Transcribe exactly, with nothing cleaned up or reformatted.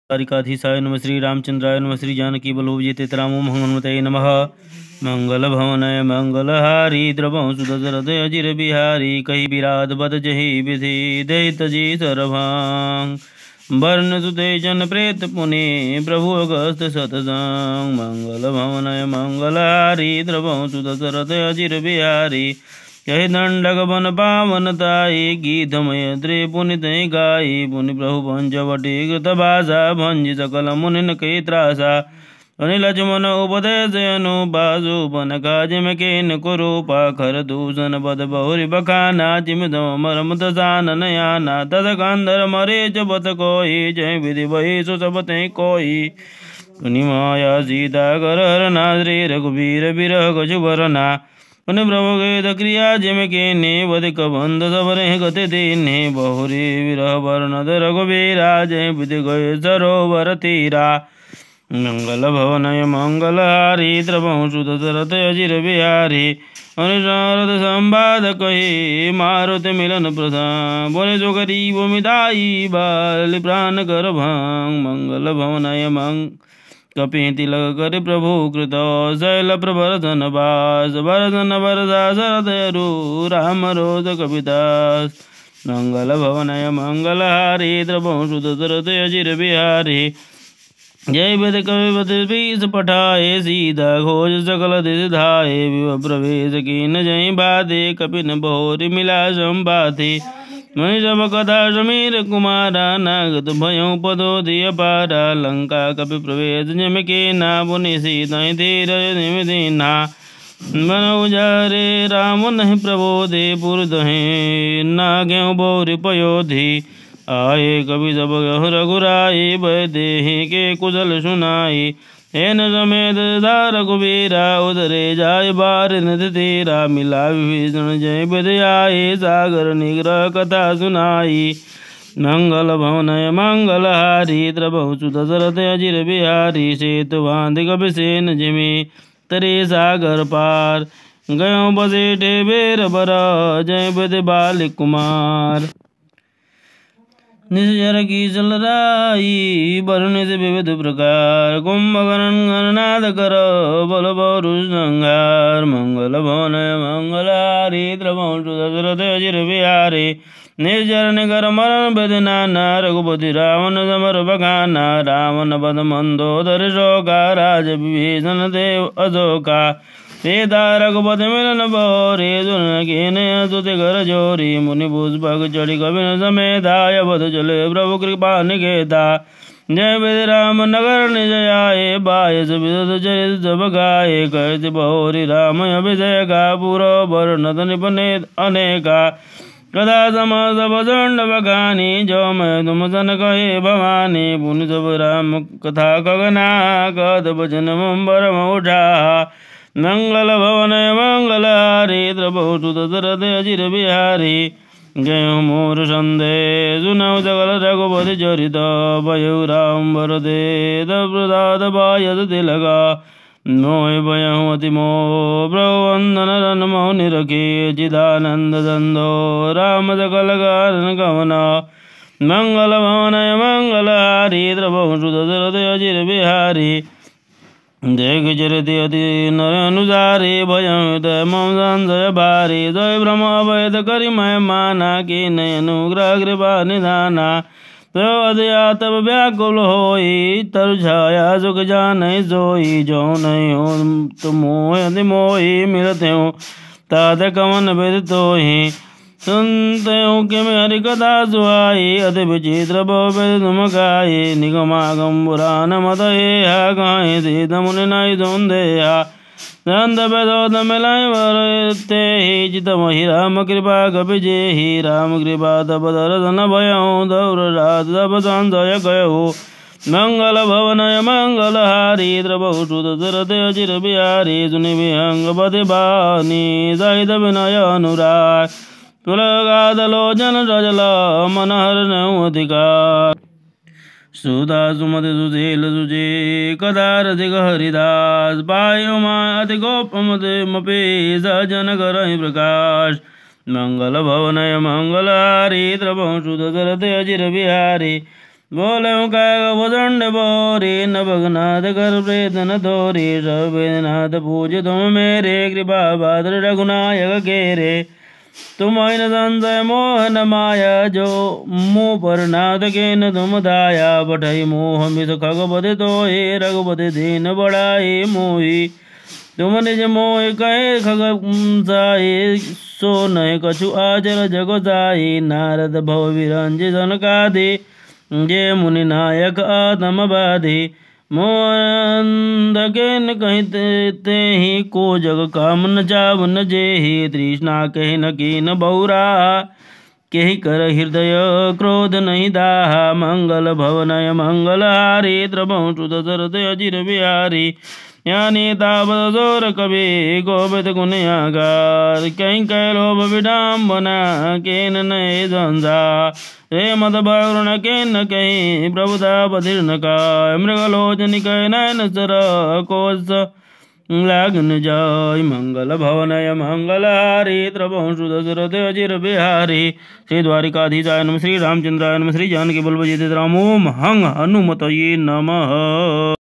तारिकाधीशाय नमः श्री रामचंद्राय नमः श्री जानकी बलोविजितेतरामो हनुमते नमः। मंगल भवनय मंगलहारी द्रवं सुदशरथ अजिर बिहारी कही विराट बद जहि विधि दैत जी सरभांग वर्ण सुते जन प्रेत पुनि प्रभु अगस्त सतसंग। मंगल भवनय मंगलहारी द्रवं सुदशरथ अजिर बिहारी कही दंडक बन पावन ताई गीतमय द्रे पुनित गाई पुनि प्रभु पंचवटी कृत भाषा भंजि सकल मुनिन के त्रासा अनि लक्ष्मण उपदेश अनुबासु बन काज में केन कुरु पाखर दूषण पद बहुरी बखाना चिम मरम तसान नयाना तद कंधर मरे बत कोई जय विधि वही सुसबते कोई पुनि माया सीता कर हरना श्री रघुवीर बिरह कछु भरना पुन प्रभु गेद क्रिया जिम के ने वधिक बंध सबरे गति दीने बहुरी विरह वर्णद रघुवीरा जय विधि गए सरोवर तीरा। मंगल भवनय मंगलहारी द्रवं सुदशरथ अजिर बिहारी अनुसारद संवाद कही मारुति मिलन प्रसाद बोले सुगरी भूमिदाई बाल प्राण कर भंग। मंगल भवनय मंग कपि तिलक कर प्रभु कृत शैल प्रभरधन बास भरधन भरदा शरदरु राम रोज कविदास। मंगल भवनय मंगलहारी द्रवं सुदशरथ अजिर बिहारी जय वेद कवि बीस पठाए सीधा घोष सकल दिश धाये विव प्रवेश कीन जय बाधे कपिन बहुरी मिला संबाधे मणि सब कथा समीर कुमारा नागत भयो पदो दिय पारा लंका कपि प्रवेश जम के ना पुनि सीता धीर निमिदिना मन उजारे राम नहीं प्रबोधे पुरदहे नाग्यो बोरि पयोधि आए कवि सब रघुराई भय देहि के कुशल सुनाई हेन समेत रघुवीरा उदरे जाय बार निधि तेरा मिला विभीषण जय बदयाए सागर निग्रह कथा सुनाई। मंगल भवनय मंगलहारी द्रवं सुदशरथ अजिर बिहारी सेतु बांधि कपिसेन जिमि तरे सागर पार गयो बसेठे बेर बर जय बद बाल कुमार निजर की जलराई वरुण से विविध प्रकार कुंभकर्ण गणनाद कर बल पौरुष संहार। मंगल भवनय मंगलहारी द्रवं सुदशरथ अजिर बिहारी निर्जर निकर मरण वेदना रघुपति रावण समर बखाना रावण पद मंदोदर शोका राज विभीषण देव अशोका सीता रघुपति मिलन बहोरी सुन कीन तुति कर जोरी मुनि पुष्पक चढ़ी कविन समेताय बध चले प्रभु कृपा निकेता जय विधि राम नगर निज आए बायस विदुत चरित सब गाये कहति बहोरी राम अभिषेका पुरो वर्णत निपने अनेका कदा समस्त भजंड बखानी जो मैं तुम सन कहे भवानी पुनि सब राम कथा कगना कद भजन मुंबर उठा। मंगल भवनय मंगलहारी द्रवं सुदशरथ अजिर बिहारी जय मोर संदेश सुनौ सकल रघुपति चरित भयो राम वरदे प्रसाद पायस तिलका मोह भयहु अति मोह प्रभु वंदन रन मोह निरखे चिदानंद दंदो राम सकल कारण कवना। मंगल भवनय मंगलहारी द्रवं सुदशरथ अजिर बिहारी जय चरति अति नर अनुसारी भयं मम संशय भारी जय भ्रम अवैध करि मैं माना कि नय अनुग्रह कृपा निधाना तो अदयातव व्याकुल होई तरु छाया सुख जानै सोई जो नहीं हो तुम मोहि मोहि मिलते हो तात कवन वेद तोहि सुनते हो कि मैं हरि कथा सुहाई अति विचित्र बहु तुम गाये निगमागम पुराण मत हा गाये सीत मुनि नाई सौंदेहा नंद बेदोद मिलाय वरते ही चित महि राम कृपा कपि जेहि राम कृपा तब दर्शन भयउ दौर रात तब संशय गयउ। मंगल भवनय मंगलहारी द्रवं सुदशरथ अजिर बिहारी सुनि विहंग पति बानी सहित विनय अनुराग तुलगादलोचन रजल मनहर अधिकार सुधा सुमति सुशील सुचे कदा रसिक हरिदास पायो मा अति गोपमते मपे सजन करहि प्रकाश। मंगल भवनय मंगलहारी द्रवं सुदशरथ अजिर बिहारी बोले भुजंड बोरी नभगनाथ कर प्रेतन धोरी सबनाथ पूज तुम मेरे कृपा भद्र रघुनायक घेरे तुम न संशय मोहन माया जो मुँह पर नाथ के न तुम दाया पठई मोह मिस खगपति तो हे रघुपति दीन बड़ाई मोही तुम निज मोह कहे खग साई सो नय कछु आचर जग साई नारद भव विरंज सनकादि जे मुनि नायक आत्म बाधि मोहन के कहीं ते ही को जग काम न चाव न जे ही तृष्णा कह न की न बहुरा कही कर हृदय क्रोध नहीं दाहा मंगल भवनय मंगल हारी द्रवं सुत सरद अजिर बिहारी यानी तावत जोर कवि गोवित गुणयागार कहीं कह लोभ विडम्बना के नय द्वंद्वा रे मद भरुण के न कहीं प्रभुता बधिर्न का मृगलोचन कह नयन सर कोश लागन जाय मंगल भवनय मंगल हारी द्रवं सुत सरद अजिर बिहारी श्री द्वारिकाधीशाय नमः श्री रामचंद्राय नमः श्री जानकी बलवजीते रामो महं हनुमतये नमः।